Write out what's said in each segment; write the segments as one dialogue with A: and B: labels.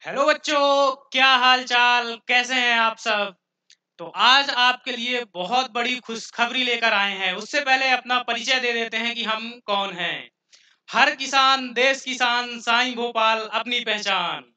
A: Hello बच्चों, क्या हाल चाल, कैसे हैं आप सब। तो आज आपके लिए बहुत बड़ी खुशखबरी लेकर आए हैं। उससे पहले अपना परिचय दे देते हैं कि हम कौन हैं। हर किसान देश किसान, साईं भोपाल अपनी पहचान।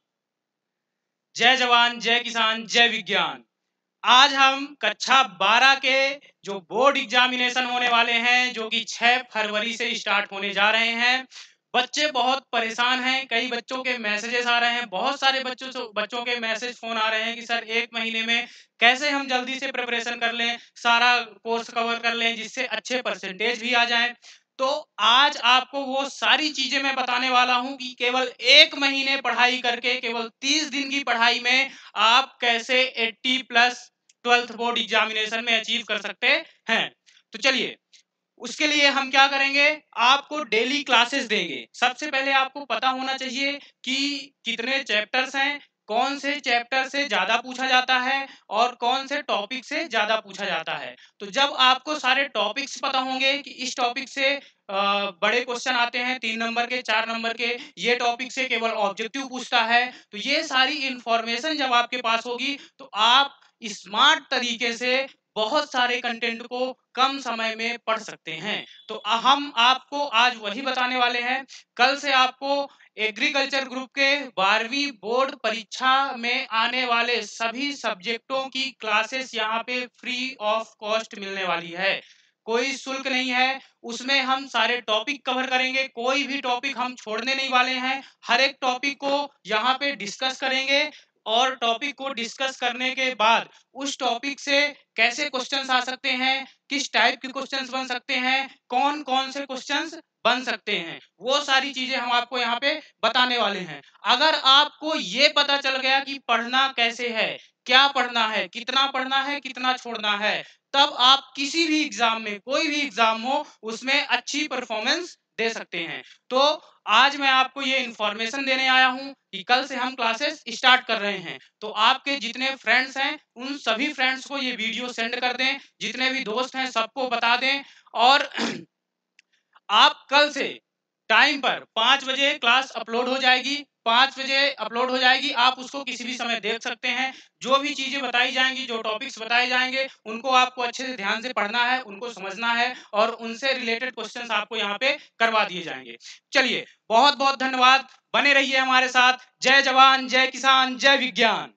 A: जय जवान जय किसान जय विज्ञान। आज हम कक्षा 12 के जो बोर्ड एग्जामिनेशन होने वाले हैं, जो कि 6 फरवरी से स्टार्ट होने जा रहे हैं। बच्चे बहुत परेशान हैं, कई बच्चों के मैसेजेस आ रहे हैं, बहुत सारे बच्चों के मैसेज फोन आ रहे हैं कि सर 1 महीने में कैसे हम जल्दी से प्रिपरेशन कर लें, सारा कोर्स कवर कर लें, जिससे अच्छे परसेंटेज भी आ जाएं। तो आज आपको वो सारी चीजें मैं बताने वाला हूं कि केवल 1 महीने पढ़ाई करके, केवल 30 दिन की पढ़ाई में आप कैसे 80+ 12th बोर्ड एग्जामिनेशन में अचीव कर सकते हैं। तो चलिए, उसके लिए हम क्या करेंगे, आपको डेली क्लासेस देंगे। सबसे पहले आपको पता होना चाहिए कि कितने चैप्टर्स हैं, कौन से चैप्टर से ज्यादा पूछा जाता है और कौन से टॉपिक से ज्यादा पूछा जाता है। तो जब आपको सारे टॉपिक्स पता होंगे कि इस टॉपिक से बड़े क्वेश्चन आते हैं, 3 नंबर के, 4 नंबर के, ये टॉपिक से केवल ऑब्जेक्टिव पूछता है, तो ये सारी इंफॉर्मेशन जब आपके पास होगी तो आप स्मार्ट तरीके से बहुत सारे कंटेंट को कम समय में पढ़ सकते हैं। तो हम आपको आज वही बताने वाले हैं। कल से आपको एग्रीकल्चर ग्रुप के 12वीं बोर्ड परीक्षा में आने वाले सभी सब्जेक्टों की क्लासेस यहाँ पे फ्री ऑफ कॉस्ट मिलने वाली है। कोई शुल्क नहीं है, उसमें हम सारे टॉपिक कवर करेंगे, कोई भी टॉपिक हम छोड़ने नहीं वाले हैं। हर एक टॉपिक को यहाँ पे डिस्कस करेंगे और टॉपिक को डिस्कस करने के बाद उस टॉपिक से कैसे क्वेश्चंस आ सकते हैं, किस टाइप के क्वेश्चंस बन सकते हैं, कौन कौन से क्वेश्चंस बन सकते हैं, वो सारी चीजें हम आपको यहाँ पे बताने वाले हैं। अगर आपको ये पता चल गया कि पढ़ना कैसे है, क्या पढ़ना है, कितना छोड़ना है, तब आप किसी भी एग्जाम में, कोई भी एग्जाम हो, उसमें अच्छी परफॉर्मेंस दे सकते हैं। तो आज मैं आपको ये इंफॉर्मेशन देने आया हूं कि कल से हम क्लासेस स्टार्ट कर रहे हैं। तो आपके जितने फ्रेंड्स हैं, उन सभी फ्रेंड्स को ये वीडियो सेंड कर दें, जितने भी दोस्त हैं सबको बता दें। और आप कल से टाइम पर 5 बजे क्लास अपलोड हो जाएगी, 5 बजे अपलोड हो जाएगी। आप उसको किसी भी समय देख सकते हैं। जो भी चीजें बताई जाएंगी, जो टॉपिक्स बताए जाएंगे, उनको आपको अच्छे से ध्यान से पढ़ना है, उनको समझना है और उनसे रिलेटेड क्वेश्चंस आपको यहाँ पे करवा दिए जाएंगे। चलिए, बहुत बहुत धन्यवाद, बने रहिए हमारे साथ। जय जवान जय किसान जय विज्ञान।